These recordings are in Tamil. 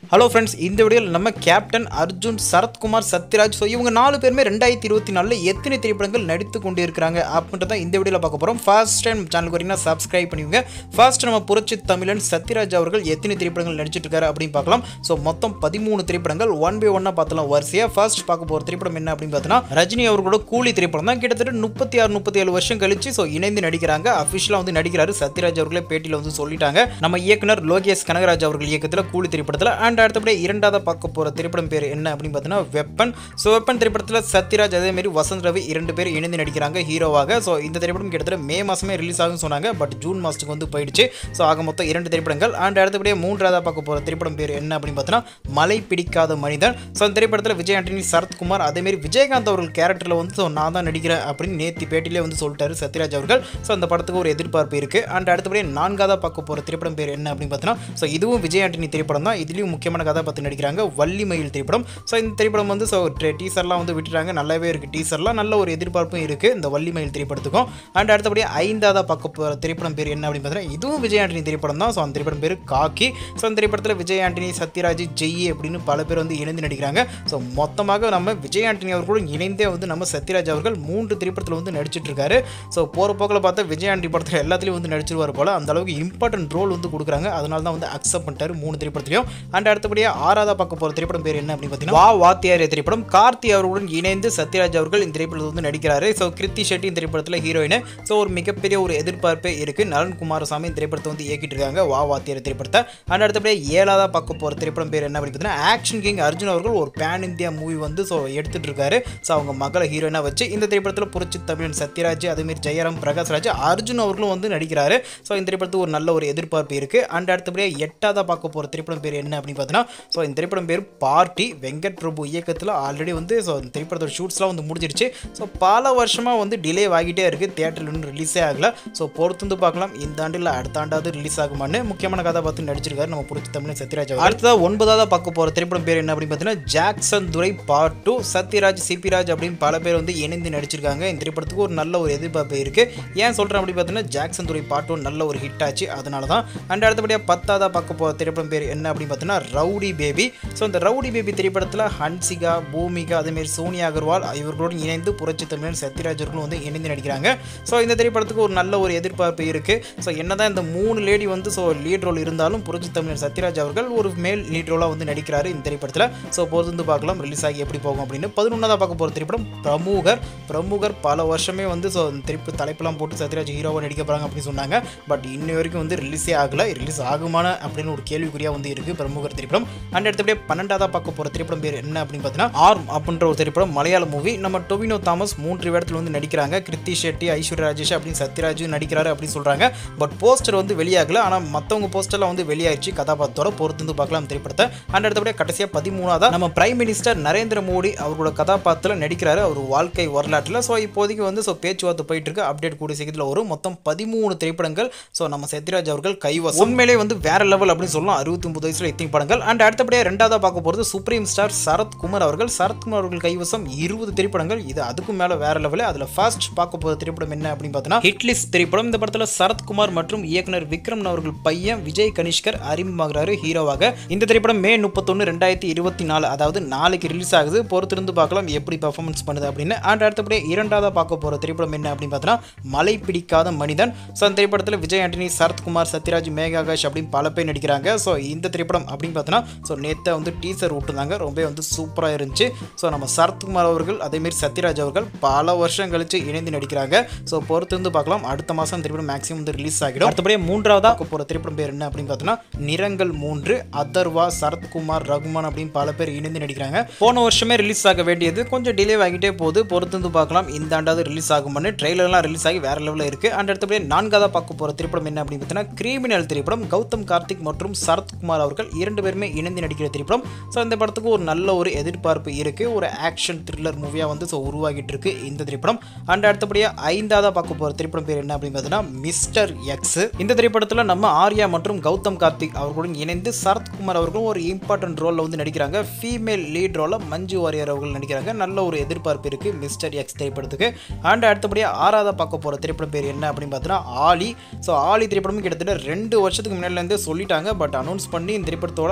ஹலோ ஃப்ரெண்ட்ஸ், இந்த வீடியோவில் நம்ம கேப்டன் அர்ஜுன், சரத்குமார், சத்யராஜ் இவங்க 4 பேருமே 2024 எத்தனை திரைப்படங்கள் நடித்து கொண்டு இருக்கிறாங்க அப்படின்றத இந்த வீடியோவில் பார்க்க போகிறோம். ஃபர்ஸ்ட் டைம் சேனலுக்கு வரீங்கன்னா சப்ஸ்கிரைப் பண்ணிக்கோங்க. ஃபர்ஸ்ட் நம்ம புரட்சி தமிழன் சத்யராஜ் அவர்கள் எத்தனை திரைப்படங்கள் நடிச்சிட்டு இருக்காரு அப்படின்னு பார்க்கலாம். ஸோ மொத்தம் 13 திரைப்படங்கள் ஒன் பை ஒன்னாக பார்த்தலாம் வரிசையாக. ஃபர்ஸ்ட் பார்க்க போகிற திரைப்படம் என்ன அப்படின்னு பார்த்தோன்னா ரஜினி அவர்களோட கூலி திரைப்படம் தான். கிட்டத்தட்ட 36-37 வருஷம் கழிச்சு இணைந்து நடிக்கிறாங்க. அஃபிஷியலாக வந்து நடிக்கிறாரு. சத்யராஜ் அவர்களே பேட்டியில் வந்து சொல்லிட்டாங்க, நம்ம இயக்குனர் லோகேஷ் கனகராஜ் அவர்கள் இயக்கத்தில் கூலி திரைப்படத்தில். அண்ட் அடுத்தபடி இரண்டாவது பார்க்க போகிற திரைப்படம் பேர் என்ன அப்படின்னு பார்த்தீங்கன்னா வெப்பன். ஸோ வெப்பன் திரைப்படத்தில் சத்யராஜ் அதேமாரி வசந்த் ரவி 2 பேர் இணைந்து நடிக்கிறாங்க ஹீரோவாக. ஸோ இந்த திரைப்படம் கிட்டத்தட்ட மே மாதமே ரிலீஸ் ஆகும்னு சொன்னாங்க. பட் ஜூன் மாதத்துக்கு வந்து போயிடுச்சு. ஸோ ஆக மொத்தம் 2 திரைப்படங்கள். அண்ட் அடுத்தபடியே மூன்றாவதாக பார்க்க போகிற திரைப்படம் பேர் என்ன அப்படின்னு பார்த்தீங்கன்னா மலை பிடிக்காத மனிதன். ஸோ இந்த திரைப்படத்தில் விஜய் ஆண்டனி, சரத்குமார் அதேமாரி விஜயகாந்த் அவர்கள் கேரக்டரில் வந்து நான் தான் நடிக்கிறேன் அப்படின்னு நேற்று பேட்டிலே வந்து சொல்லிட்டாரு சத்யராஜ் அவர்கள். ஸோ அந்த படத்துக்கு ஒரு எதிர்பார்ப்பு இருக்குது. அண்ட் அடுத்தபடியே நான்காவதாக பார்க்க போகிற திரைப்படம் பேர் என்ன அப்படின்னு பார்த்தீங்கன்னா ஸோ இதுவும் விஜய் ஆண்டனி திரைப்படம் தான். இதுலேயும் முக்கியமான கதாபாத்திரம் நடிக்கிறாங்க, வள்ளிமயில் திரைப்படம். ஸோ இந்த திரைப்படம் வந்து டீசர்லாம் வந்து விட்டுறாங்க, நல்லாவே இருக்குது. டீசர்லாம் நல்ல ஒரு எதிர்பார்ப்பும் இருக்குது இந்த வள்ளிமயில் திரைப்படத்துக்கும். அண்ட் அடுத்தபடியே ஐந்தாவதாக பார்க்க போகிற திரைப்படம் பேர் என்ன அப்படின்னு பார்த்தீங்கன்னா இதுவும் விஜய் ஆண்டனி திரைப்படம் தான். ஸோ அந்த திரைப்படம் பேர் காக்கி. ஸோ அந்த திரைப்படத்தில் விஜய் ஆண்டனி, சத்யராஜ், ஜெய் அப்படின்னு பல பேர் வந்து இணைந்து நடிக்கிறாங்க. ஸோ மொத்தமாக நம்ம விஜய் ஆண்டனி அவர்களும் இணைந்தே வந்து நம்ம சத்யராஜ் அவர்கள் 3 திரைப்படத்தில் வந்து நடிச்சிட்டு இருக்காரு. ஸோ போகிற போக்கில் பார்த்தா விஜய் ஆண்டனி படத்தில் எல்லாத்துலேயும் வந்து நடிச்சிருவார் போல. அந்த அளவுக்கு இம்பார்ட்டன்ட் ரோல் வந்து கொடுக்குறாங்க. அதனால தான் வந்து அக்செப்ட் பண்ணிட்டாரு 3 திரைப்படத்திலையும். அண்ட் அடுத்தபடியாக ஆறாவதாக பார்க்க போகிற திரைப்படம் பேர் என்ன அப்படின்னு பார்த்தீங்கன்னா வா வாத்தியாரே திரைப்படம். கார்த்தி அவர்களுடன் இணைந்து சத்யராஜ் அவர்கள் இந்த திரைப்படத்தில் வந்து நடிக்கிறாரு. ஸோ கிருத்தி ஷெட்டி இந்த திரைப்படத்தில் ஹீரோயின். ஸோ ஒரு மிகப்பெரிய ஒரு எதிர்பார்ப்பே இருக்குது. நலன் குமாரசாமி இந்த திரைப்படத்தை வந்து இயக்கிட்டு இருக்காங்க, வா வாத்தியாரே திரைப்படத்தை. அண்ட் அடுத்தபடியாக ஏழாவதாக பார்க்க போகிற திரைப்படம் பேர் என்ன அப்படின்னு பார்த்தீங்கன்னா ஆக்ஷன் கிங் அர்ஜுன் அவர்கள் ஒரு பேன் இந்தியா மூவி வந்து எடுத்துட்டு இருக்காரு. ஸோ அவங்க மகளை ஹீரோயினாக வச்சு இந்த திரைப்படத்தில் புரட்சி தமிழன் சத்யராஜ் அதேமாரி ஜெயராம், பிரகாஷ்ராஜ், அர்ஜுன் அவர்களும் வந்து நடிக்கிறாரு. ஸோ இந்த திரைப்படத்துக்கு ஒரு நல்ல ஒரு எதிர்பார்ப்பு இருக்குது. அண்ட் அடுத்தபடியாக எட்டாவதாக பார்க்க போகிற திரைப்படம் பேர் என்ன அப்படின்னு பார்த்தீங்கன்னா ஸோ இந்த திரைப்படம் பேர் பார்ட்டி. வெங்கட் பிரபு இயக்கத்தில் ஆல்ரெடி வந்து ஸோ இந்த திரைப்படத்தோட ஷூட்ஸ்லாம் வந்து முடிஞ்சிருச்சு. ஸோ பல வருஷமாக வந்து டிலே ஆகிட்டே இருக்குது, தியேட்டரில் இன்னும் ரிலீஸே ஆகலை. ஸோ பொறுத்து வந்து பார்க்கலாம் இந்த ஆண்டில் அடுத்த ஆண்டாவது ரிலீஸ் ஆகுமான்னு. முக்கியமான கதாபாத்திரம் நடிச்சிருக்காரு நம்ம புரட்சி தமிழன் சத்யராஜ். அடுத்ததாக 9வதாக பார்க்க போகிற திரைப்படம் பேர் என்ன அப்படின்னு பார்த்தீங்கன்னா ஜாக்சன் துரை பார்ட் 2. சத்யராஜ், சிபிராஜ் அப்படின்னு பல பேர் வந்து இணைந்து நடிச்சிருக்காங்க. இந்த திரைப்படத்துக்கு ஒரு நல்ல ஒரு எதிர்பார்ப்பு இருக்குது. ஏன் சொல்கிறேன் அப்படின்னு பார்த்தீங்கன்னா ஜாக்சன் துரை பார்ட் 1 நல்ல ஒரு ஹிட் ஆச்சு, அதனால தான். அண்ட் அடுத்தபடியாக 10வதாக பார்க்க போகிற திரைப்படம் பேர் என்ன அப்படின்னு பார்த்தீங்கன்னா ரவுடி பேபி. ஸோ இந்த ரவுடி பேபி திரைப்படத்தில் ஹன்சிகா, பூமிகா அதேமாரி சோனியா அகர்வால் இவர்களோடு இணைந்து புரட்சி தமிழன் சத்யராஜ் அவர்களும் வந்து இணைந்து நடிக்கிறாங்க. ஸோ இந்த திரைப்படத்துக்கு ஒரு நல்ல ஒரு எதிர்பார்ப்பு இருக்குது. ஸோ என்னதான் இந்த 3 லேடி வந்து லீட் ரோல் இருந்தாலும் புரட்சி தமிழன் சத்யராஜ் அவர்கள் ஒரு மேல் லீட் ரோலாக வந்து நடிக்கிறாரு இந்த திரைப்படத்தில். ஸோ பொறுத்து பார்க்கலாம் ரிலீஸ் ஆகி எப்படி போகும் அப்படின்னு. 11வதாக பார்க்க போகிற திரைப்படம் பிரமுகர். பல வருஷமே வந்து திருப்பி தலைப்பெல்லாம் போட்டு சத்யராஜ் ஹீரோவாக நடிக்க போகிறாங்க அப்படின்னு சொன்னாங்க. பட் இன்ன வரைக்கும் வந்து ரிலீஸே ஆகலை. ரிலீஸ் ஆகுமான அப்படின்னு ஒரு கேள்விக்குறியாக வந்து இருக்குது பிரமுகர் திரைப்படம். அண்ட் அடுத்தபடியே 12வதாக பார்க்க போகிற திரைப்படம் பேர் என்ன அப்படின்னு பார்த்தீங்கன்னா ஆர்ம் அப்படின்ற ஒரு திரைப்படம், மலையாள மூவி. நம்ம டொவினோ தாமஸ் 3 இடத்துல வந்து நடிக்கிறாங்க. கிருத்தி ஷெட்டி, ஐஸ்வர்யா ராஜேஷ் அப்படின்னு சத்யராஜ் நடிக்கிறாரு அப்படின்னு சொல்கிறாங்க. பட் போஸ்டர் வந்து வெளியாகலை. ஆனால் மற்றவங்க போஸ்டர்லாம் வந்து வெளியாகிடுச்சு கதாபாத்திரத்தோட. பொறுத்து வந்து பார்க்கலாம் திரைப்படத்தை. அண்ட் அடுத்தபடியே கடைசியாக 13வதாக நம்ம பிரைம் மினிஸ்டர் நரேந்திர மோடி அவரோட கதாபாத்திரத்தில் நடிக்கிறாரு அவர் வாழ்க்கை வரலாற்றில். ஸோ இப்போதைக்கு வந்து பேச்சுவார்த்தை போயிட்டு இருக்கு. அப்டேட் கூடிய சீக்கிரத்தில் வரும். மொத்தம் 13 திரைப்படங்கள் நம்ம சத்யராஜ் அவர்கள் கைவசம். உண்மையிலே வந்து வேற லெவல் அப்படின்னு சொல்லலாம். 69 வயசுல இத்தனை படங்கள். அண்ட் அடுத்தபடியாக 2வதாக பார்க்க போகிறது சுப்ரீம் ஸ்டார் சரத்குமார் அவர்கள் கைவசம் 20 திரைப்படங்கள். இது அதுக்கும் மேலே வேற லெவல். அதில் ஃபர்ஸ்ட் பார்க்க போகிற திரைப்படம் என்ன அப்படின்னு பார்த்தீங்கன்னா ஹிட்லிஸ்ட் திரைப்படம். இந்த படத்தில் சரத்குமார் மற்றும் இயக்குனர் விக்ரம் அவர்கள் பையன் விஜய் கனிஷ்கர் அறிமுகமாகிறாரு ஹீரோவாக. இந்த திரைப்படம் மே 31, 2024 அதாவது நாளைக்கு ரிலீஸ் ஆகுது. பொறுத்திருந்து பார்க்கலாம் எப்படி பர்ஃபார்மன்ஸ் பண்ணுது அப்படின்னு. அண்ட் அடுத்தபடியே 2வதாக பார்க்க போகிற திரைப்படம் என்ன அப்படின்னு பார்த்தீங்கன்னா மலை பிடிக்காத மனிதன். ஸோ அந்த திரைப்படத்தில் விஜய் ஆண்டனி, சரத்குமார், சத்யராஜ், மேகாகாஷ் அப்படின்னு பல பேர் நடிக்கிறாங்க. ஸோ இந்த திரைப்படம் அப்படின்னு பார்த்தீங்கன்னா நேற்று வந்து டீசர் விட்டுருந்தாங்க, ரொம்ப வந்து சூப்பராக இருந்துச்சு. ஸோ நம்ம சரத்குமார் அவர்கள் அதேமாரி சத்யராஜ் அவர்கள் பல வருஷம் கழிச்சு இணைந்து நடிக்கிறாங்க. ஸோ பொறுத்து வந்து பார்க்கலாம். அடுத்த மாதம் திரைப்படம் மேக்ஸிமம் வந்து ரிலீஸ் ஆகிடும். அடுத்தபடியே 3வதாக போகிற திரைப்படம் பேர் என்ன அப்படின்னு பார்த்தீங்கன்னா நிறங்கள் 3. அதர்வா, சரத்குமார், ரகுமான் அப்படின்னு பல பேர் இணைந்து நடிக்கிறாங்க. போன வருஷமே ரிலீஸ் ஆக வேண்டியது கொஞ்சம் டிலே ஆகிட்டே போகுது. பொறுத்து வந்து பார்க்கலாம் இந்த ஆண்டாவது ரிலீஸ் ஆகும்னு. ட்ரெய்லர்லாம் ரிலீஸ் ஆகி வேற லெவலில் இருக்குது. அண்ட் அடுத்தபடியே 4வதாக பார்க்க போகிற திரைப்படம் என்ன அப்படின்னு பார்த்தீங்கன்னா கிரிமினல் திரைப்படம். கௌதம் கார்த்திக் மற்றும் சரத்குமார் அவர்கள் 2 பேருமே இணைந்து நடிக்கிற திரைப்படம். ஸோ இந்த படத்துக்கு ஒரு நல்ல ஒரு எதிர்பார்ப்பு இருக்குது. ஒரு ஆக்ஷன் த்ரில்லர் மூவியாக வந்து உருவாகிட்டு இருக்கு இந்த திரைப்படம். அண்ட் அடுத்தபடியாக 5வதாக பார்க்க போகிற திரைப்படம் பேர் என்ன அப்படின்னு பார்த்தீங்கன்னா மிஸ்டர் எக்ஸ். இந்த திரைப்படத்தில் நம்ம ஆர்யா மற்றும் கௌதம் கார்த்திக் அவர்களுடன் இணைந்து சரத்குமார் அவர்களும் ஒரு இம்பார்ட்டன்ட் ரோலில் வந்து நடிக்கிறாங்க. ஃபீமேல் லீட் ரோலில் மஞ்சு வாரியர் அவர்கள் நடிக்கிறாங்க. நல்ல ஒரு எதிர்பார்ப்பு இருக்குது மிஸ்டர் எக்ஸ் திரைப்படத்துக்கு. அண்ட் அடுத்தபடியாக 6வதாக பார்க்க போகிற திரைப்படம் பேர் என்ன அப்படின்னு பார்த்தீங்கன்னா ஆலி. ஸோ ஆலி திரைப்படமும் கிட்டத்தட்ட 2 வருஷத்துக்கு முன்னாடிலேருந்து சொல்லிட்டாங்க. பட் அனௌன்ஸ் பண்ணி இந்த திரைப்படத்தோட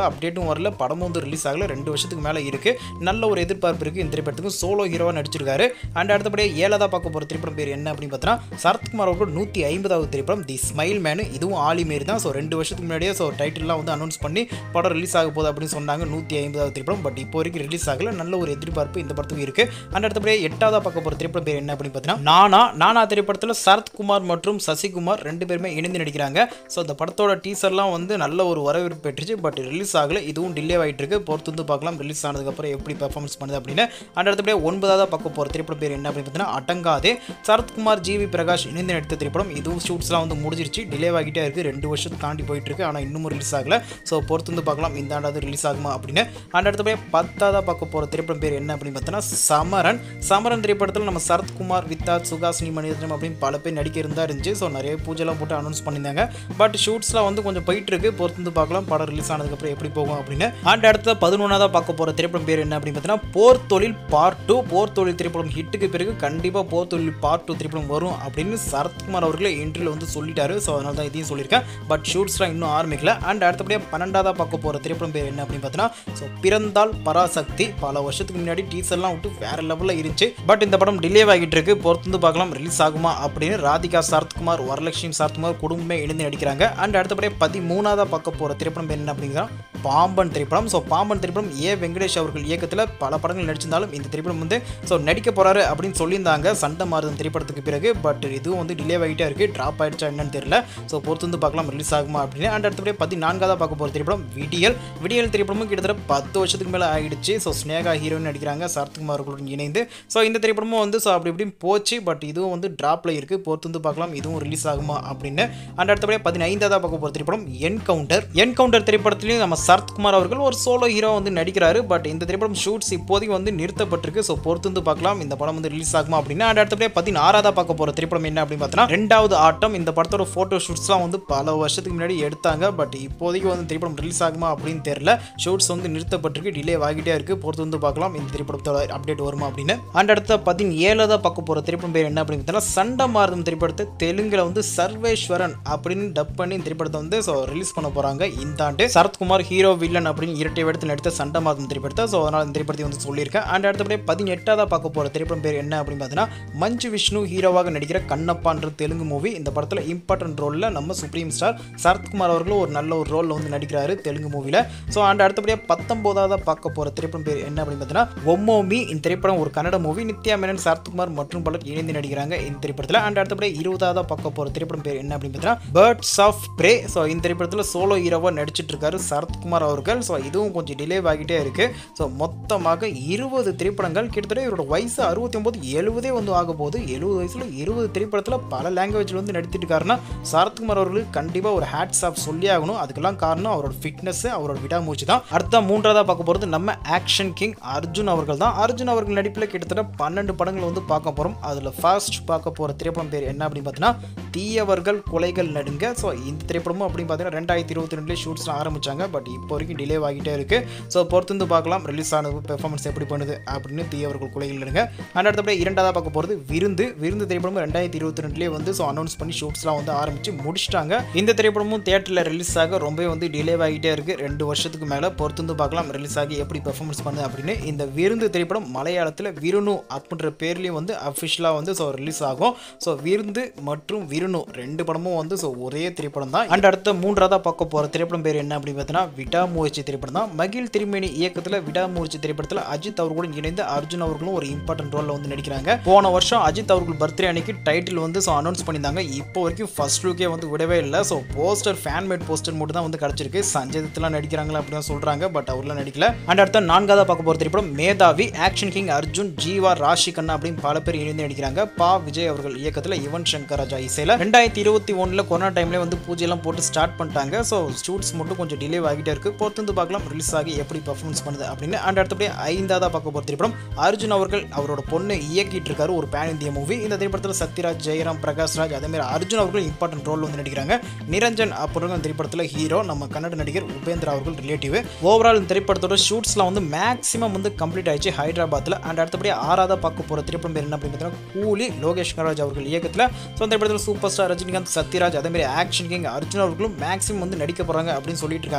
அப்டேட்டும் வரல, படமும் வந்து ரிலீஸ் ஆகல. 2 வருஷத்துக்கு மேலே இருக்கு. நல்ல ஒரு எதிர்பார்ப்பு இருக்கு இந்த திரைப்படத்துக்கு. சோலோ ஹீரோவாக நடிச்சிருக்காரு. அண்ட் அடுத்தபடியே 7ஆவதா பார்க்க போகிற திரைப்படம் பேர் என்ன அப்படின்னு பார்த்தீங்கன்னா சரத்குமார் அவர்கள் 150வது திரைப்படம் தி ஸ்மைல் மேன். இதுவும் ஆலி மாரி தான். ஸோ 2 வருஷத்துக்கு முன்னாடியே டைட்டில்லாம் வந்து அனௌன்ஸ் பண்ணி படம் ரிலீஸ் ஆக போகுது அப்படின்னு சொன்னாங்க. 150வது திரைப்படம். பட் இப்போ வரைக்கும் ரிலீஸ் ஆகல. நல்ல ஒரு எதிர்பார்ப்பு இந்த படத்துக்கு இருக்கு. அண்ட் அடுத்தபடியே 8ஆவதா பார்க்க போகிற திரைப்படம் பேர் என்ன அப்படின்னு பார்த்தீங்கன்னா நானா திரைப்படத்தில் சரத்குமார் மற்றும் சசிகுமார் 2 பேருமே இணைந்து நடிக்கிறாங்க. ஸோ இந்த படத்தோட டீசர்லாம் வந்து நல்ல ஒரு வரவேற்பு பெற்றுச்சு. பட் ரிலீஸ் ஆகல. இதுவும் டிலே ஆகிட்டு இருக்கு. பொறுத்து வந்து பார்க்கலாம் ரிலீஸ் ஆனதுக்கப்புறம் எப்படி பெர்ஃபார்மன்ஸ் பண்ணுது அப்படின்னு. அண்ட் அடுத்தபடியே 9ஆவதா பார்க்க போகிற திரைப்படம் பேர் என்ன அப்படின்னு பார்த்தீங்கன்னா அடங்காதே. சரத்குமார் ஜிவி பிரகாஷ் இணைந்து நடித்த திரைப்படம். இதுவும் ஷூட்ஸ்லாம் வந்து முடிஞ்சிருச்சு. டிலே ஆகிட்டே இருக்கு. 2 வருஷத்துக்கு தாண்டி போயிட்டு இருக்கு. ஆனால் இன்னமும் ரிலீஸ் ஆகல. ஸோ பொறுத்து வந்து பார்க்கலாம் இந்த ஆண்டாவது ரிலீஸ் ஆகுமா அப்படின்னு. அண்ட் அடுத்தபடியே 10ஆவதா பார்க்க போகிற திரைப்படம் பேர் என்ன அப்படின்னு பார்த்தீங்கன்னா சமரன் திரைப்படத்தில் நம்ம சரத்குமார், வித்தாத், சுகாசினி மணிரத்னம் அப்படின்னு பல பேர் நடிக்க இருந்துச்சு. ஸோ நிறைய பூஜைலாம் போட்டு அனௌன்ஸ் பண்ணியிருந்தாங்க. பட் ஷூட்ஸ்லாம் வந்து கொஞ்சம் போயிட்டு இருக்கு. பொறுத்து வந்து பார்க்கலாம் படம் ரிலீஸ் ஆனதுக்கப்புறம் எப்படி போகும் அப்படின்னு. அண்ட் அடுத்த 11ஆவதா பார்க்க போகிற திரைப்படம் பேர் என்ன அப்படின்னு பார்த்தீங்கன்னா போர் தொழில் பார்ட் 2. போர் தொழில் திரைப்படம் ஹிட்டுக்கு பிறகு கண்டிப்பாக போர் தொழில் பார்ட் 2 திரைப்படம் வரும் அப்படின்னு சரத்குமார் அவர்களே இன்டர்வியூல வந்து சொல்லிட்டாரு. ஸோ அதனால தான் இதையும் சொல்லியிருக்கேன். பட் ஷூட்ஸ்லாம் இன்னும் ஆரம்பிக்கல. அண்ட் அடுத்தபடியாக 12ஆவதா பார்க்க போகிற திரைப்படம் பேர் என்ன அப்படின்னு பார்த்தீங்கன்னா பிறந்தால் பராசக்தி. பல வருஷத்துக்கு முன்னாடி டீசர்லாம் விட்டு வேற லெவலில் இருந்துச்சு. பட் இந்த படம் டிலே ஆகிட்டு இருக்கு. பொறுத்து வந்து பார்க்கலாம் ரிலீஸ் ஆகுமா அப்படின்னு. ராதிகா சரத்குமார், வரலட்சுமி சரத்குமார் குடும்பமே இணைந்து நடிக்கிறாங்க. அண்ட் அடுத்தபடியே 13ஆவதா பார்க்க போகிற திரைப்படம் என்ன அப்படிங்கிற பாம்பன் திரைப்படம். ஸோ பாம்பன் திரைப்படம் வெங்கடேஷ் அவர்கள் இயக்கத்தில் பல படங்கள் நடிச்சிருந்தாலும் இந்த திரைப்படம் வந்து நடிக்க போறாரு அப்படின்னு சொல்லியிருந்தாங்க சண்டை மாறுதன் திரைப்படத்துக்கு பிறகு. பட் இதுவும் வந்து டிலே ஆகிட்டே இருக்கு. ட்ராப் ஆயிடுச்சா என்னன்னு தெரியல. ஸோ பொறுத்து வந்து பார்க்கலாம் ரிலீஸ் ஆகுமா அப்படின்னு. அண்ட் அடுத்தபடியே 14ஆவதா பார்க்க போகிற திரைப்படம் விடியல் திரைப்படமும் கிட்டத்தட்ட 10 வருஷத்துக்கு மேலே ஆகிடுச்சு. ஸோ ஸ்னேகா ஹீரோயின் நடிக்கிறாங்க சரத்குமார் அவர்களுடன் இணைந்து. ஸோ இந்த திரைப்படமும் வந்து அப்படி இப்படின்னு போச்சு. பட் இதுவும் வந்து டிராப்ல இருக்கு. பொறுத்து வந்து பார்க்கலாம் இதுவும் ரிலீஸ் ஆகுமா அப்படின்னு. அண்ட் அடுத்தபடியே 15ஆவதா பார்க்க போகிற திரைப்படம் என்கவுண்டர் திரைப்படத்திலையும் நம்ம சரத்குமார் அவர்கள் ஒரு சோலோ ஹீரோ வந்து நடிக்கிறாரு. பட் இந்த திரைப்படம் ஷூட்ஸ் இப்போதைக்கு வந்து நிறுத்தப்பட்டிருக்கு. ஸோ பொறுத்து வந்து பார்க்கலாம் இந்த படம் வந்து ரிலீஸ் ஆகுமா அப்படின்னு. அண்ட் அடுத்தபடியே 16ஆவதா பார்க்க போகிற திரைப்படம் என்ன அப்படின்னு பார்த்தீங்கன்னா 2வது ஆட்டம். இந்த படத்தோட ஃபோட்டோ ஷூட்ஸ்லாம் வந்து பல வருஷத்துக்கு முன்னாடி எடுத்தாங்க. பட் இப்போதைக்கு வந்து திரைப்படம் ரிலீஸ் ஆகுமா அப்படின்னு தெரியல. ஷூட்ஸ் வந்து நிறுத்தப்பட்டிருக்கு. டிலே ஆகிட்டே இருக்கு. பொறுத்து வந்து பார்க்கலாம் இந்த திரைப்படத்தோட அப்டேட் வருமா அப்படின்னு. அண்ட் அடுத்த 17ஆவதா பார்க்க போகிற திரைப்படம் பேர் என்ன அப்படின்னு பார்த்தீங்கன்னா சண்டை மாறுதம் திரைப்படத்தை தெலுங்குல வந்து சர்வேஸ்வரன் அப்படின்னு டப் பண்ணி இந்த திரைப்படத்தை வந்து ரிலீஸ் பண்ண போறாங்க இந்த ஆண்டு. சரத்குமார் ஹீரோ வில்லன் அப்படின்னு இரட்டை வேடத்தில் நடித்த சண்டை மாறுதம் திரைப்படத்தை. ஸோ அதனால இந்த திரைப்படத்தை வந்து சொல்லியிருக்கேன். அண்ட் அடுத்தபடியே 18ஆவதா பார்க்க போகிற திரைப்படம் பேர் என்ன அப்படின்னு பார்த்தீங்கன்னா மஞ்சு விஷ்ணு ஹீரோவாக நடிக்கிற கண்ணப்பான்ற தெலுங்கு மூவி. இந்த படத்தில் இம்பார்ட்டன்ட் ரோலில் நம்ம சுப்ரீம் ஸ்டார் சரத்குமார் அவர்களும் ஒரு நல்ல ஒரு ரோலில் வந்து நடிக்கிறாரு தெலுங்கு மூவியில். ஸோ அண்ட் அடுத்தபடியாக 19ஆவதா பார்க்க போகிற திரைப்படம் பேர் என்ன அப்படின்னு பார்த்தீங்கன்னா ஒம்மோமி. இந்த திரைப்படம் ஒரு கன்னட மூவி. நித்யா மேனன், சரத்குமார் மற்றும் பலர் இணைந்து நடிக்கிறாங்க இந்த திரைப்படத்தில். அண்ட் அடுத்தபடியாக 20ஆவதா பார்க்க போகிற திரைப்படம் பேர் என்ன அப்படின்னு பார்த்தீங்கன்னா பேர்ட்ஸ் ஆஃப் பிரே. ஸோ இந்த திரைப்படத்தில் சோலோ ஹீரோவாக நடிச்சிட்டு இருக்காரு சரத்குமார் அவர்கள். ஸோ இதுவும் கொஞ்சம் டிலே ஆகிட்டே இருக்கு. ஸோ மொத்தமாக 20 திரைப்படங்கள். கிட்டத்தட்ட இவரோட வயசு 69, 70 வந்து ஆக போகுது. 70 வயசுல 20 திரைப்படத்தில் பல லாங்குவேஜில் வந்து நடித்திட்டு இருக்காருன்னா சரத்குமார் அவர்களுக்கு கண்டிப்பாக ஒரு ஹேட்ஸ் ஆஃப் சொல்லி ஆகணும். அதுக்கெல்லாம் காரணம் அவரோட ஃபிட்னஸ், அவரோட விடாமூச்சு தான். அடுத்த 3ஆவதா பார்க்க போகிறது நம்ம ஆக்ஷன் கிங் அர்ஜுன் அவர்கள் தான். அர்ஜுன் அவர்கள் நடிப்பில் கிட்டத்தட்ட 12 படங்கள் வந்து பார்க்க போகிறோம். அதில் ஃபர்ஸ்ட் பார்க்க போகிற திரைப்படம் பேர் என்ன அப்படின்னு பார்த்தீங்கன்னா தீயவர்கள் கொலைகள் நடுங்க. ஸோ இந்த திரைப்படமும் அப்படின்னு பார்த்தீங்கன்னா 2022 ஷூட்ஸ் ஆரம்பிச்சாங்க. பட் இப்போ வரைக்கும் டிலே ஆகிட்டே இருக்கு. ஸோ பொறுத்து வந்து பார்க்கலாம் ரிலீஸ் ஆனது பெர்ஃபார்மன்ஸ் எப்படி பண்ணுது அப்படின்னு தீயவர்கள் கொலைகள் நடுங்க. அண்ட் அடுத்தபடி 2ஆவதா பார்க்க போகிறது விருந்து திரைப்படமும் 2022 வந்து அனௌன்ஸ் பண்ணி ஷூட்ஸ்லாம் வந்து ஆரம்பிச்சு முடிச்சிட்டாங்க. இந்த திரைப்படமும் தியேட்டரில் ரிலீஸ் ஆக ரொம்பவே வந்து டிலே ஆகிட்டே இருக்கு. 2 வருஷத்துக்கு மேலே பொறுத்து வந்து பார்க்கலாம் ரிலீஸ் ஆகி எப்படி பெர்ஃபார்மன்ஸ் பண்ணுது அப்படின்னு. இந்த விருந்து திரைப்படம் மலையாளத்தில் விருணு அப்படின்ற பேர்லையும் வந்து அஃபிஷியலாக வந்து ரிலீஸ் ஆகும். ஸோ விருந்து மற்றும் விருணு 2 படமும் வந்து ஒரே திரைப்படம் தான். அண்ட் அடுத்த 3ஆவதா பார்க்க போகிற திரைப்படம் பேர் என்ன அப்படின்னு பார்த்தீங்கன்னா விடாமுயற்சி திரைப்படம் தான். மகிழ் திருமேனி இயக்கத்தில் விடாமுயற்சி திரைப்படத்தில் அஜித் அவர்களுடன் இணைந்து அர்ஜுன் அவர்களும் ஒரு இம்பார்ட்டன்ட் ரோலில் வந்து நடிக்கிறாங்க. போன வருஷம் அஜித் அவர்கள் பர்த்டே அன்னைக்கு டைட்டில் வந்து அனௌன்ஸ் பண்ணியிருந்தாங்க. இப்போ வரைக்கும் ஃபர்ஸ்ட் லுக்கே வந்து விடவே இல்லை. ஸோ போஸ்டர், ஃபேன்மேட் போஸ்டர் மட்டும் தான் வந்து கிடச்சிருக்கு. சஞ்சய் தத்லாம் நடிக்கிறாங்களா அப்படின்னு சொல்றாங்க. பட் அவர்லாம் நடிக்கல. அண்ட் அடுத்த 4ஆவதா பார்க்க போகிற திரைப்படம் மேதாவி. ஆக்ஷன் கிங் அர்ஜுன், ஜீவா, ராஷி கண்ணா அப்படின்னு பல பேர் இணைந்து நடிக்கிறாங்க. விஜய் அவர்கள் இயக்கத்தில் யுவன் சங்கர் ராஜா இசையில் 2021 கொரோனா டைம்ல வந்து பூஜையெல்லாம் போட்டு ஸ்டார்ட் பண்ணிட்டாங்க. ஸோ ஷூட்ஸ் மட்டும் கொஞ்சம் டிலே ஆகிட்டே இருக்கு. பொறுத்து வந்து பார்க்கலாம் ரிலீஸ் ஆகி எப்படி பெர்ஃபார்மன்ஸ் பண்ணுது அப்படின்னு. அண்ட் அடுத்தபடியே 5ஆவதா பார்க்க போகிற திரைப்படம் அர்ஜுன் அவர்கள் அவரோட பொண்ணு இயக்கிட்டு இருக்காரு ஒரு பேன் இந்திய மூவி. இந்த திரைப்படத்தில் சத்யராஜ், ஜெயராம், பிரகாஷ்ராஜ் அதேமாதிரி அர்ஜுன் அவர்கள் இம்பார்ட்டன்ட் ரோல் வந்து நடிக்கிறாங்க. நிரஞ்சன் அப்புறம் இந்த திரைப்படத்தில் ஹீரோ நம்ம கன்னட நடிகர் உபேந்திரா அவர்கள் ரிலேட்டிவ். ஓவரால் இந்த திரைப்படத்தோட ஷூட்ஸ்லாம் வந்து மேக்ஸிமம் வந்து கம்ப்ளீட் ஆயிடுச்சு ஹைதராபாத்தில். அண்ட் அடுத்தபடி 6ஆவதா பார்க்க போகிற திரைப்படம் பேர் என்ன அப்படின்னு பார்த்தீங்கன்னா கூலி. லோகேஷ் கனராஜ் அவர்கள் இயக்கத்தில். ஸோ இந்த திரைப்படத்தில் சூப்பர் ஸ்டார் ரஜினிகாந்த், சத்யராஜ் அதேமாதிரி ஆக்ஷன் கிங் அர்ஜுன் அவர்களும் மேக்ஸிமம் வந்து நடிக்க போகிறாங்க அப்படின்னு சொல்லிட்டு இருக்காங்க. அப்டேட்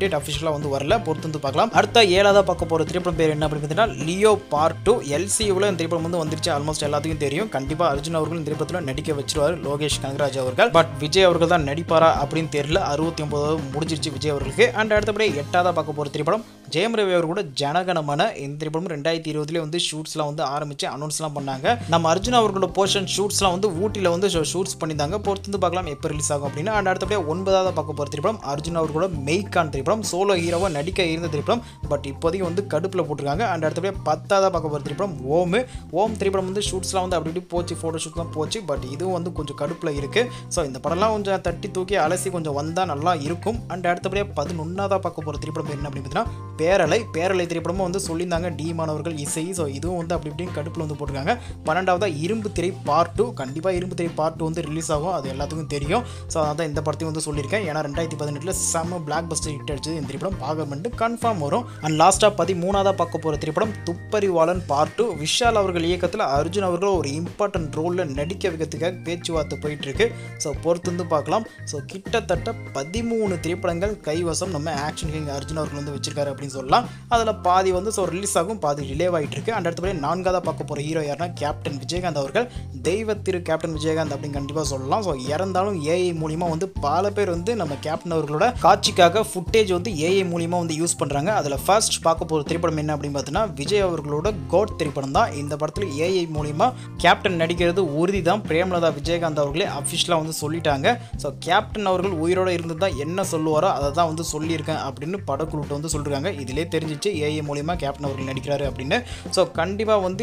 அப்டேட் அஃபிஷியலாக வந்து வரல, பொறுத்து வந்து பார்க்கலாம். அடுத்த 7ஆவதா பார்க்க போகிற திரைப்படம் பேர் என்ன அப்படின்னு பார்த்தீங்கன்னா லியோ பார்ட் 2. LCUவில் இந்த திரைப்படம் வந்து வந்துருச்சு, ஆல்மோஸ்ட் எல்லாத்துக்கும் தெரியும். கண்டிப்பாக அர்ஜுன் அவர்கள் இந்த திரைப்படத்தில் நடிக்க வச்சிருவார் லோகேஷ் கனகராஜ் அவர்கள். பட் விஜய் அவர்கள் தான் நடிப்பாரா அப்படின்னு தெரியல. 69 முடிஞ்சிருச்சு விஜய் அவர்களுக்கு. அண்ட் அடுத்தபடி 8ஆவதா பார்க்க போகிற திரைப்படம் ஜெயம் ரவி அவர் கூட ஜனகணமன. இந்த திரைப்படம் 2020 வந்து ஷூட்ஸ்லாம் வந்து ஆரம்பிச்சு அனௌன்ஸ்லாம் பண்ணாங்க. நம்ம அர்ஜுன் அவர்களோட போர்ஷன் ஷூட்ஸ்லாம் வந்து ஊட்டியில் வந்து ஷூட்ஸ் பண்ணியிருந்தாங்க, பொறுத்து வந்து பார்க்கலாம் எப்போ ரிலீஸ் ஆகும் அப்படின்னு. அண்ட் அடுத்தபடியாக 9ஆவதா பார்க்க போகிற திரைப்படம் அர்ஜுன் அவர்களோட மெய்கான் திரைப்படம். சோலோ ஹீரோவாக நடிக்க இருந்த திரைப்படம், பட் இப்போதைக்கு வந்து கடுப்பில் போட்டிருக்காங்க. அண்ட் அடுத்தபடியாக 10ஆவதா பார்க்க போகிற திரைப்படம் ஓம் திரைப்படம் வந்து ஷூட்ஸ்லாம் வந்து அப்படி போச்சு, ஃபோட்டோ ஷூட்லாம் போச்சு, பட் இதுவும் வந்து கொஞ்சம் கடுப்பில் இருக்குது. ஸோ இந்த படம்லாம் கொஞ்சம் தட்டி தூக்கி அலசி கொஞ்சம் வந்தால் நல்லா இருக்கும். அண்ட் அடுத்தபடியாக 11ஆவதா பார்க்க போகிற திரைப்படம் என்ன அப்படின்னு பார்த்தீங்கன்னா பேரலை திரைப்படமும் வந்து சொல்லியிருந்தாங்க டி மாணவர்கள் இசை. ஸோ இதுவும் வந்து அப்படி இப்படின்னு கடுப்பில் வந்து போட்டிருக்காங்க. 12ஆவதா இரும்பு திரை பார்ட் 2. கண்டிப்பாக இரும்பு திரை பார்ட் 2 வந்து ரிலீஸ் ஆகும், அது எல்லாத்துக்கும் தெரியும். ஸோ அதான் இந்த படத்தையும் வந்து சொல்லியிருக்கேன். ஏன்னா 2018 செம்ம பிளாக் பஸ்டர் ஹிட் அடிச்சது இந்த திரைப்படம், பார்க்கமெண்ட் கன்ஃபார்ம் வரும். அண்ட் லாஸ்ட்டாக 13ஆவதா பார்க்க போகிற திரைப்படம் துப்பறிவாளன் பார்ட் 2. விஷால் அவர்கள் இயக்கத்தில் அர்ஜுன் அவர்கள் ஒரு இம்பார்ட்டன்ட் ரோலில் நடிக்க வைக்கிறதுக்காக பேச்சுவார்த்தை போயிட்டு இருக்கு. ஸோ பொறுத்து வந்து பார்க்கலாம். ஸோ கிட்டத்தட்ட 13 திரைப்படங்கள் கைவசம் நம்ம ஆக்ஷன் கிங் அர்ஜுன் அவர்கள் வந்து வச்சிருக்காரு அப்படின்னு சொல்லலாம். அதில் பாதி வந்து ரிலீஸ் ஆகும், பாதி டிலே ஆகிட்டு இருக்கு. அண்ட் அடுத்தபடி 4ஆவதா பார்க்க போகிற ஹீரோ யாருன்னா கேப்டன் விஜயகாந்த் அவர்கள். தெய்வ திரு கேப்டன் விஜயகாந்த் அப்படின்னு கண்டிப்பாக சொல்லலாம். ஸோ இறந்தாலும் ஏஐ மூலிமா வந்து பல பேர் வந்து நம்ம கேப்டன் அவர்களோட காட்சிக்காக ஃபுட்டேஜ் வந்து ஏஐ மூலிமா வந்து யூஸ் பண்ணுறாங்க. அதில் ஃபர்ஸ்ட் பார்க்க போகிற திரைப்படம் என்ன அப்படின்னு பார்த்தீங்கன்னா விஜய் அவர்களோட கோட் திரைப்படம் தான். இந்த படத்தில் ஏஐ மூலிமா கேப்டன் நடிக்கிறது உறுதி தான். பிரேமலதா விஜயகாந்த் அவர்களே அஃபிஷியலாக வந்து சொல்லிட்டாங்க. ஸோ கேப்டன் அவர்கள் உயிரோடு இருந்து தான் என்ன சொல்லுவாரோ அதை தான் வந்து சொல்லியிருக்கேன் அப்படின்னு படக்குழுட்ட வந்து சொல்லியிருக்காங்க. இதிலே தெரிஞ்சிச்சு ஏஐ மூலிமா கேப்டன் அவர்கள் நடிக்கிறாரு அப்படின்னு. ஸோ கண்டிப்பாக வந்து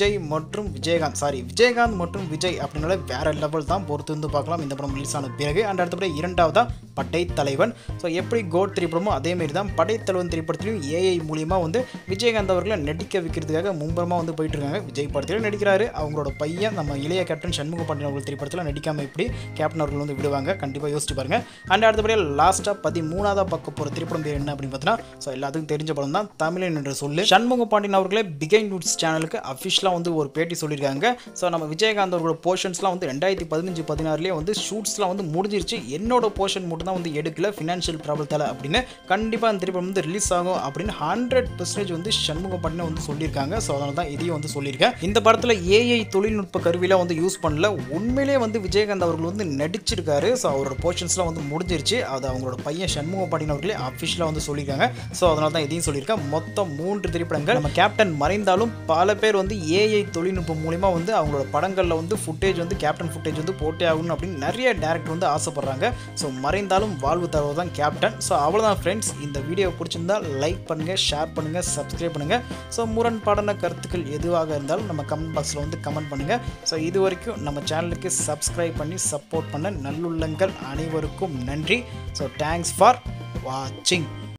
விஜயகாந்த் மற்றும் விஜய் அப்படின்னால வேற லெவல் தான், பொறுத்து வந்து பார்க்கலாம் இந்த படம் ரிலீஸ் ஆன பிறகு. அண்ட் அடுத்தபடி 2ஆவதா படைத்தலைவன். ஸோ எப்படி கோட் திரைப்படமோ அதேமாரி தான் படைத்தலைவன் திரைப்படத்திலையும் ஏஐ மூலிமா வந்து விஜயகாந்த் அவர்களை நடிக்க வைக்கிறதுக்காக மும்பரமாக வந்து போயிட்டு இருக்காங்க. விஜய் படத்திலும் நடிக்கிறாரு, அவங்களோட பையன் நம்ம இளைய கேப்டன் சண்முக பாண்டியன் அவர்கள் திரைப்படத்தில் நடிக்காமல் எப்படி கேப்டன் அவர்கள் வந்து விடுவாங்க, கண்டிப்பாக யோசிச்சு பாருங்க. அண்ட் அடுத்தபடியாக லாஸ்ட்டாக 13ஆவதா பார்க்க போகிற திரைப்படம் பேர் என்ன அப்படின்னு பார்த்தீங்கன்னா ஸோ எல்லாத்துக்கும் தெரிஞ்ச படம் தான் தமிழன் என்று சொல்லு. சண்முக பாண்டியன் அவர்களே பிகைண்ட் நியூஸ் சேனலுக்கு அஃபிஷியலாக வந்து ஒரு பேட்டி சொல்லியிருக்காங்க. ஸோ நம்ம விஜயகாந்த் அவர்களோட போர்ஷன்ஸ்லாம் வந்து 2015-16 வந்து ஷூட்ஸ்லாம் வந்து முடிஞ்சிருச்சு, என்னோட போர்ஷன் மட்டும் தான் வந்து எடுக்கல ஃபினான்ஷியல் ப்ராப்ளத்தால் அப்படின்னு. கண்டிப்பாக இந்த திரைப்படம் வந்து ரிலீஸ் ஆகும் அப்படின்னு 100% வந்து சண்முக பாண்டியன் வந்து சொல்லியிருக்காங்க. ஸோ அதனால தான் இதையும் வந்து சொல்லியிருக்கேன். இந்த படத்தில் ஏஐ தொழில்நுட்ப கருவிலாம் வந்து யூஸ் பண்ணல, உண்மையிலே வந்து விஜயகாந்த் அவர்கள் வந்து நடிச்சிருக்காரு. ஸோ அவரோட போர்ஷன்ஸ்லாம் வந்து முடிஞ்சிருச்சு, அது அவங்களோட பையன் சண்முக பாண்டியன் அவர்களே அஃபிஷியலாக வந்து சொல்லியிருக்காங்க. ஸோ அதனால தான் இதையும் சொல்லியிருக்கேன். மொத்தம் 3 திரைப்படங்கள். நம்ம கேப்டன் மறைந்தாலும் பல பேர் வந்து ஏஐ தொழில்நுட்பம் மூலிமா வந்து அவங்களோட படங்களில் வந்து ஃபுட்டேஜ் வந்து கேப்டன் ஃபுட்டேஜ் வந்து போட்டே ஆகணும் அப்படின்னு நிறைய டேரக்டர் வந்து ஆசைப்படுறாங்க. ஸோ மறைந்தாலும் வாழ்வு தருவது தான் கேப்டன். ஸோ அவ்வளோதான் ஃப்ரெண்ட்ஸ், இந்த வீடியோ பிடிச்சிருந்தா லைக் பண்ணுங்கள், ஷேர் பண்ணுங்கள், சப்ஸ்கிரைப் பண்ணுங்கள். ஸோ முரண்பாடான கருத்துக்கள் எதுவாக இருந்தாலும் நம்ம கமெண்ட் பாக்ஸில் வந்து கமெண்ட் பண்ணுங்கள். ஸோ இது வரைக்கும் நம்ம சேனலுக்கு சப்ஸ்கிரைப் பண்ணி சப்போர்ட் பண்ண நல்லுள்ளங்கள் அனைவருக்கும் நன்றி. ஸோ தேங்க்ஸ் ஃபார் வாட்சிங்.